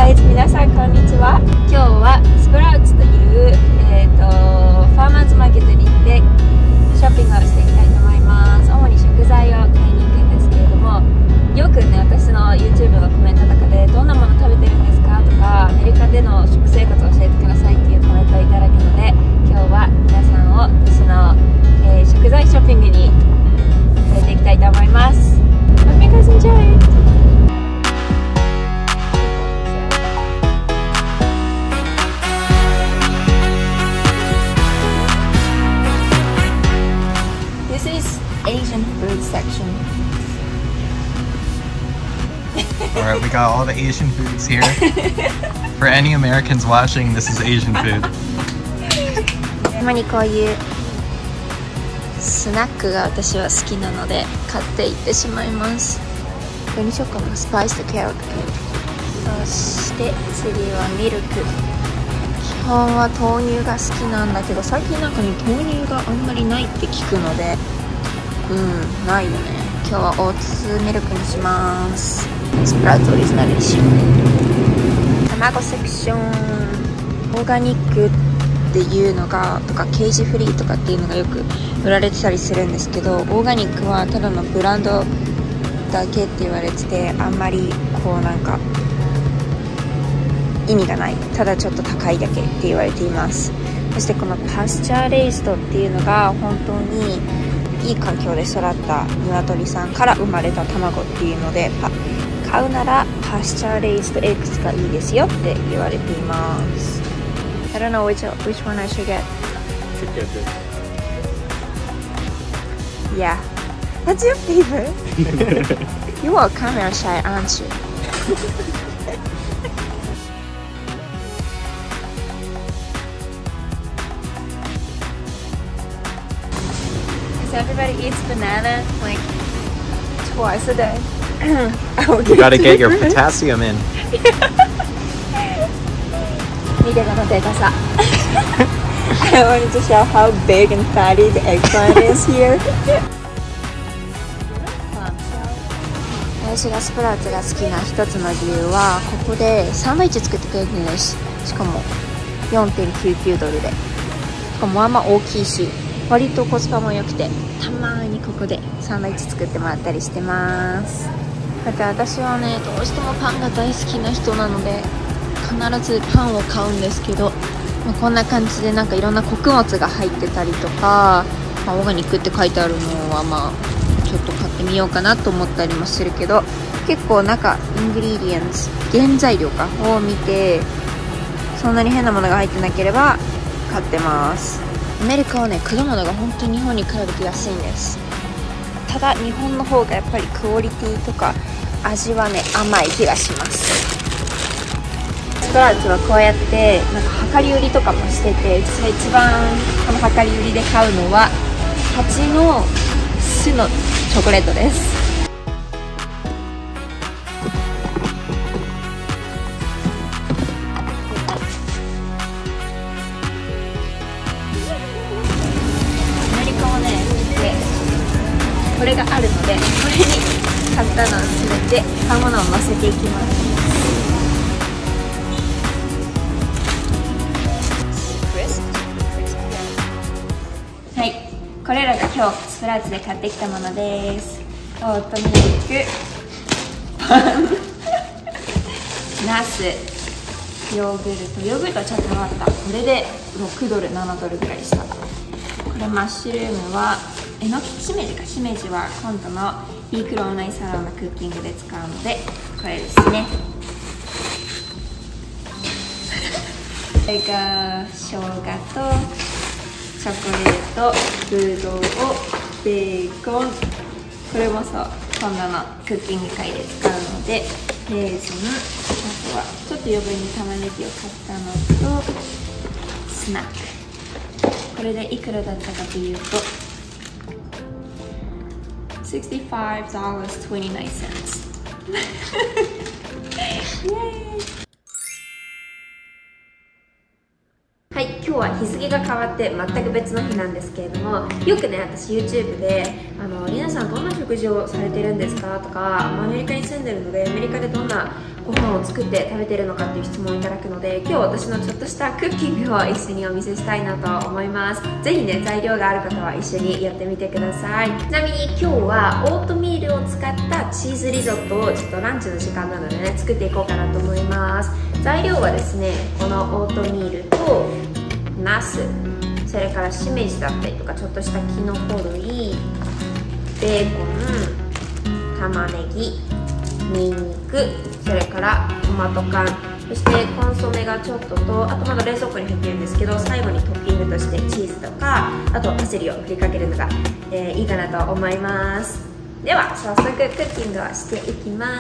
ガイズ、皆さんこんにちは。今日はスプラウツという、ファーマーズマーケットに行ってショッピングをしていきたいと思います。主に食材を買いに行くんですけれども、よくね、私の YouTube のコメントの中でどんなもの食べてるんですかとか、アメリカでの食生活を教えてくださいっていうコメントをいただくので、今日は皆さんを私の、食材ショッピングに連れていきたいと思います。Hope you guys enjoy! This is Asian food section. Alright, we got all the Asian foods here. For any Americans watching, this is Asian food. たまにこういうスナックが私は好きなので買っていってしまいます。これにしようかな。スパイスとキャロット。そして次はミルク。基本は豆乳が好きなんだけど、最近なんかね、豆乳があんまりないって聞くので、ないよね。今日はオーツミルクにします。スプラウトオリジナルにしよう。卵セクション、オーガニックっていうのがとかケージフリーとかっていうのがよく売られてたりするんですけど、オーガニックはただのブランドだけって言われてて、あんまりこうなんか意味がない、ただちょっと高いだけって言われています。そしてこのパスチャーレイズドっていうのが本当にいい環境で育った鶏さんから生まれた卵っていうので、買うならパスチャーレイズドエッグスがいいですよって言われています。I don't know which one I should get. Should get this. Yeah. What's your favorite? You are camera shy, aren't you? Because everybody eats banana like twice a day. You gotta get your potassium in. 見てこのでかさ。I wanted to show how big and fatty the eggplant is here. 私がスプラウツが好きな一つの理由は、ここでサンドイッチ作ってくれるんです。しかも $4.99 で。しかもまあまあ大きいし、割とコスパも良くて、たまにここでサンドイッチ作ってもらったりしてます。だって私はね、どうしてもパンが大好きな人なので、必ずパンを買うんですけど、こんな感じでなんかいろんな穀物が入ってたりとか、オーガニックって書いてあるのはまあちょっと買ってみようかなと思ったりもするけど、結構中イングリディエンツ、原材料かを見て、そんなに変なものが入ってなければ買ってます。アメリカはね、果物が本当に日本に比べて安いんです。ただ日本の方がやっぱりクオリティとか味はね、甘い気がします。スプラウツはこうやってなんか量り売りとかもしてて、私が一番この量り売りで買うのは蜂の巣のチョコレートです。アメリカはね、これがあるので、これに買ったのを全て買うものを乗せていきます。はい、これらが今日スプラウツで買ってきたものです。オートミルク、パン、ナス、ヨーグルトはちょっと余った。これで$6、$7ぐらいした。これマッシュルームはえのき、しめじか。しめじは今度のビークローナイサラダのクッキングで使うので、これですね。それが生姜とチョコレート、ブドウ、ベーコン、これもそう、今度のクッキング会で使うので、レーズン、あとはちょっと余分に玉ねぎを買ったのと、スナック。これでいくらだったかというと、$65.29 イエーイ。はい、今日日は日付が変わって全く別の日なんですけれども、よくね私 YouTube でリナさんどんな食事をされてるんですかとか、アメリカに住んでるのでアメリカでどんなご飯を作って食べてるのかっていう質問をいただくので、今日私のちょっとしたクッキングを一緒にお見せしたいなと思います。ぜひね材料がある方は一緒にやってみてください。ちなみに今日はオートミールを使ったチーズリゾットをちょっとランチの時間なのでね作っていこうかなと思います。材料はですね、このオートミールとナス、それからしめじだったりとかちょっとしたキノコ類、ベーコン、玉ねぎ、にんにく、それからトマト缶、そしてコンソメがちょっとと、あとまだ冷蔵庫に入ってるんですけど、最後にトッピングとしてチーズとか、あとパセリを振りかけるのが、いいかなと思います。では早速クッキングをしていきます。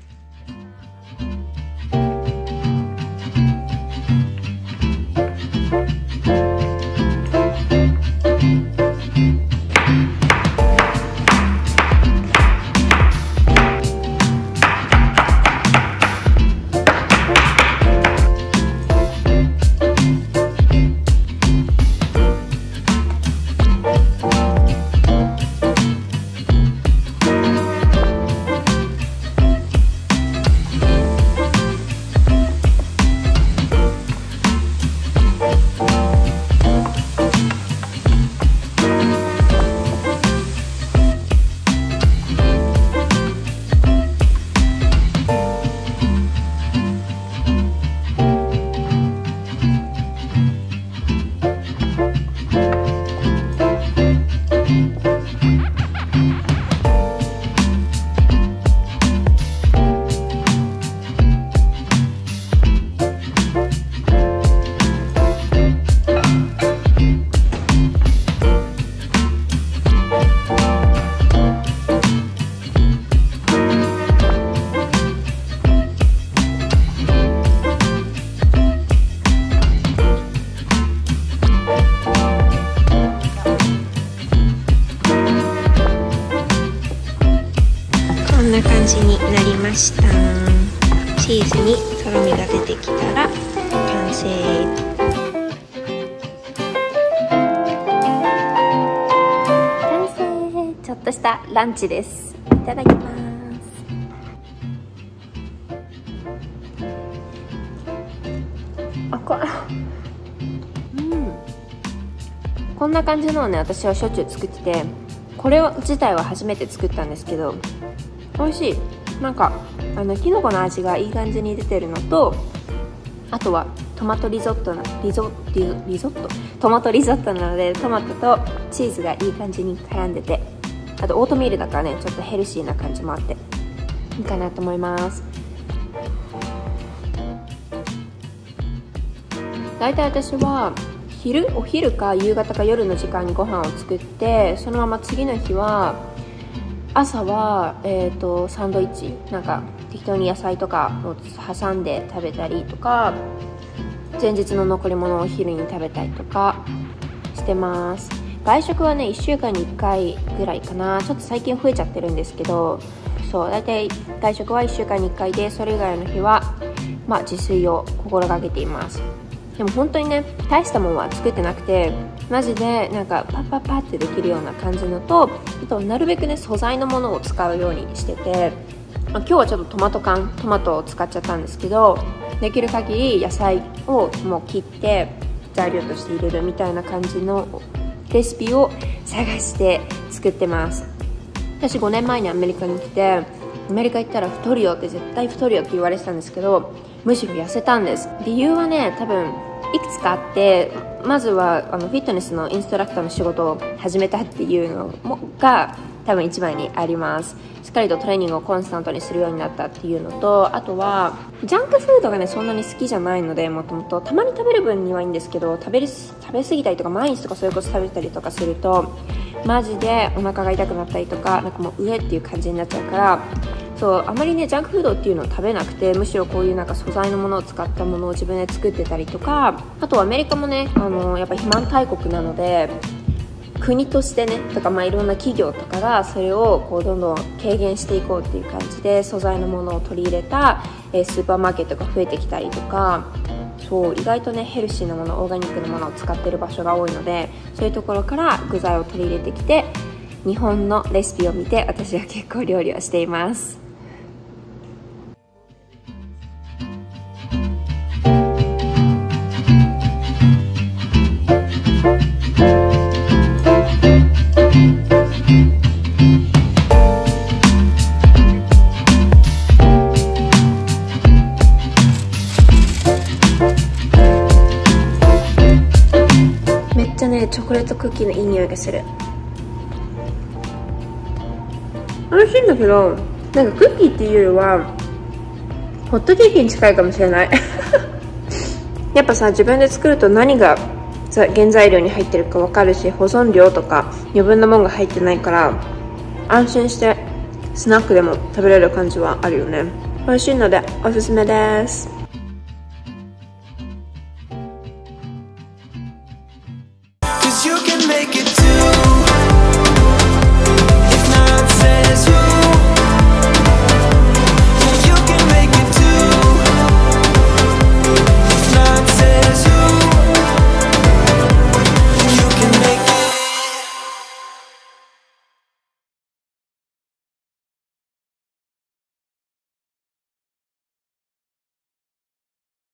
こんな感じになりました。チーズにとろみが出てきたら完成。完成。ちょっとしたランチです。いただきます。こんな感じのをね私はしょっちゅう作ってて、これ自体は初めて作ったんですけど美味しい。なんかきのこの味がいい感じに出てるのと、あとはトマトリゾットトマトリゾットなのでトマトとチーズがいい感じに絡んでて、あとオートミールだからねちょっとヘルシーな感じもあっていいかなと思います。大体私はお昼か夕方か夜の時間にご飯を作って、そのまま次の日は朝は、サンドイッチなんか適当に野菜とかを挟んで食べたりとか、前日の残り物をお昼に食べたりとかしてます。外食はね1週間に1回ぐらいかな。ちょっと最近増えちゃってるんですけど、そう大体外食は1週間に1回で、それ以外の日は自炊を心がけています。でも本当にね大したものは作ってなくて、マジでなんかパッパッパってできるような感じのと、あとなるべくね素材のものを使うようにしてて、今日はちょっとトマトを使っちゃったんですけど、できる限り野菜をもう切って材料として入れるみたいな感じのレシピを探して作ってます。私5年前にアメリカに来て、アメリカ行ったら太るよって絶対太るよって言われてたんですけど、むしろ痩せたんです。理由はね多分いくつかあって、まずはフィットネスのインストラクターの仕事を始めたっていうのが多分一番にあります。しっかりとトレーニングをコンスタントにするようになったっていうのと、あとはジャンクフードがねそんなに好きじゃないので、もともとたまに食べる分にはいいんですけど、食べ過ぎたりとか毎日とかそれこそ食べたりとかするとマジでお腹が痛くなったりとか、なんかもう上っていう感じになっちゃうから、そうあまりねジャンクフードっていうのを食べなくて、むしろこういうなんか素材のものを使ったものを自分で作ってたりとか、あとはアメリカもねやっぱ肥満大国なので、国としてねとかいろんな企業とかがそれをこうどんどん軽減していこうっていう感じで素材のものを取り入れたスーパーマーケットが増えてきたりとか、 と意外とねヘルシーなもの、オーガニックなものを使ってる場所が多いので、そういうところから具材を取り入れてきて、日本のレシピを見て私は結構料理をしています。めっちゃねチョコレートクッキーのいい匂いがする。美味しいんだけど、なんかクッキーっていうよりはホットケーキに近いかもしれないやっぱさ、自分で作ると何が原材料に入ってるか分かるし、保存料とか余分なものが入ってないから安心してスナックでも食べれる感じはあるよね。美味しいのでおすすめです。